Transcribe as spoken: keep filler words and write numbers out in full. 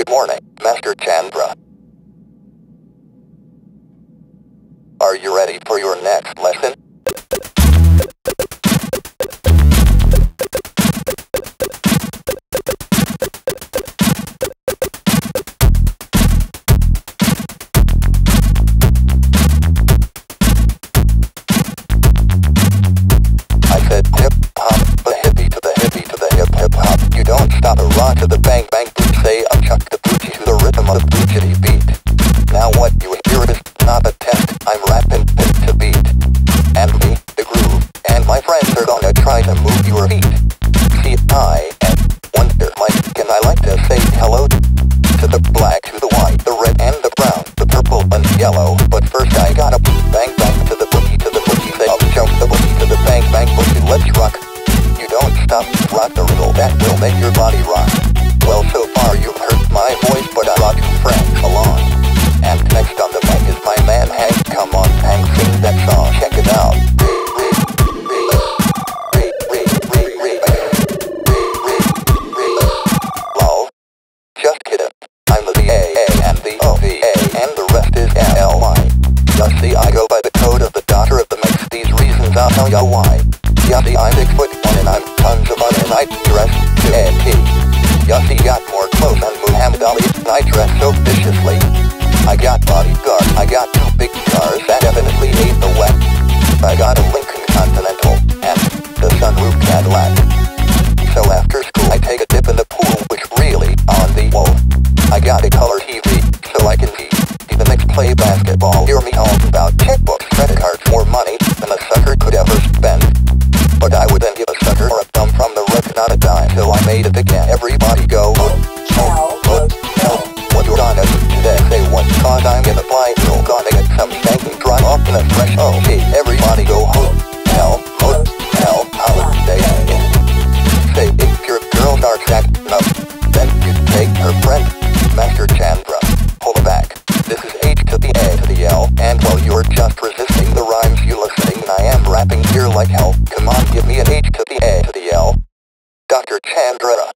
Good morning, Master Chandra. Are you ready for your next lesson? I said hip hop, the hippie to the hippie to the hip hip hop. You don't stop a rock to the bang bang boot. Say I'm chuck the boochie to the rhythm of the bootchity beat. Now what you hear is not a test. I'm rapping beat to beat. And me, the groove, and my friends are gonna try to move your feet. See, I am Wonder Mike, and I like to say hello to the black, to the white, the red, and the brown, the purple and yellow. But first I gotta bang bang to the boogie, to the boogie. Say up jump the boogie to the bang bang boogie. Let's rock. You don't stop, rock the riddle that will make your body rock. Well, so far you've heard my voice, but I brought two friends along. And next on the mic is my man Hank. Come on, Hank, sing that song. Check it out. Lol. Just kidding. I'm the V A A and the O V A, and the rest is L Y. You see, I go by the code of the Doctor of the Mix. These reasons I'll tell ya why. You see, I'm six foot one and I'm tons of fun and I dress to A T. You see, got more clothes than Muhammad Ali and I dress so viciously. I got bodyguard, I got two big cars that definitely ain't the wet. I got a Lincoln Continental and the sunroof Cadillac. So after school I take a dip in the pool, which really on the wall. I got a color T V so I can see the Knicks play basketball. Hear me all about checkbooks, credit cards, more money than a sucker could ever spend. But I would then give a sucker or a thumb from the rip, not a dime, till I made it again. Everybody go, oh, oh, oh, oh. What you gonna do today? Say what? Cause I'm gonna fly through, gonna get some spanking, drive off in a fresh O T. Everybody go, oh, hell, oh, hell, holiday in. Say if your girls are acting up, then you take her friend, Master Chandra. Pull it back. This is H to the A to the L, and while you're just resisting the rhymes you listening, I am rapping here like hell. Come on, give me an H to the A to the L. Doctor Chandra.